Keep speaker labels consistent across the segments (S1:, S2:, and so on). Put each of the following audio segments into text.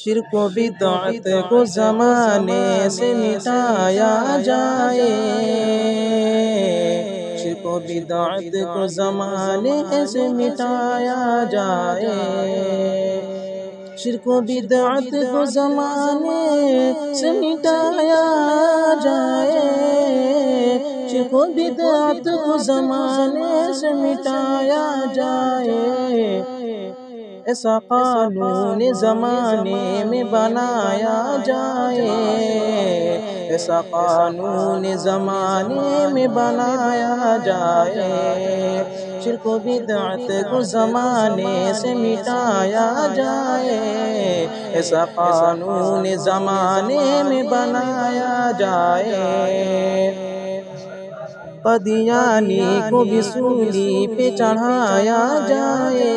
S1: شرک و بدعت کو زمانے سے مٹایا جائے، شرک و بدعت کو زمانے سے مٹایا جائے، شرک و بدعت کو زمانے سے مٹایا جائے، شرک و بدعت کو زمانے سے مٹایا جائے، ایسا قانون زمانے میں بنایا جائے، ایسا قانون زمانے میں بنایا جائے، شرک و بدعت کو زمانے سے مٹایا جائے، ایسا قانون زمانے میں بنایا جائے، قادیانی کو بھی سولی پہ چڑھایا جائے،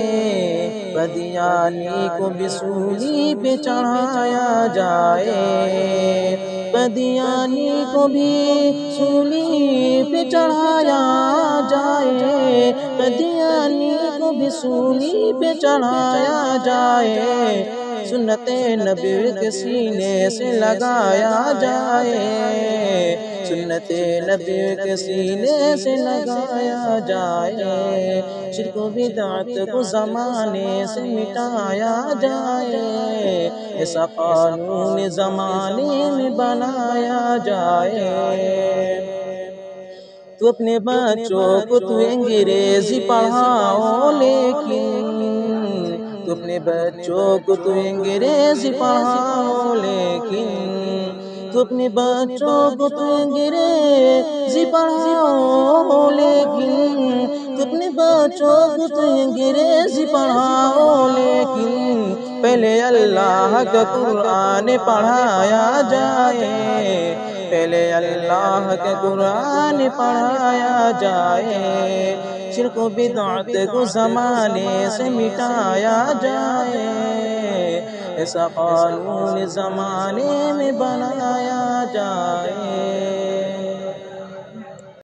S1: قادیانی کو بھی سولی پہ چڑھایا جائے، قادیانی کو بھی سولی پہ چڑھایا جائے، قادیانی کو بھی سولی پہ چڑھایا جائے، سنت نبی کے سینے سے لگایا جائے، سنت نبی کے سینے سے لگایا جائے، شرک و بدعت کو زمانے سے مٹایا جائے، ایسا قانون زمانے میں بنایا جائے، تو اپنے بچوں کو تو انگریزی پڑھاؤ، لیکن تو اپنے بچوں کو تو انگریزی پڑھاؤ، لیکن تو اپنے بچوں کو تو انگریزی پڑھاؤ، لیکن تو اپنے بچوں کو تو انگریزی پڑھاؤ، لیکن پہلے اللہ کا قرآن پڑھایا جائے، پہلے اللہ کا قرآن پڑھایا جائے، شرک و بدعت کو زمانے سے مٹایا جائے، ایسا قانون زمانے میں بنایا جائے۔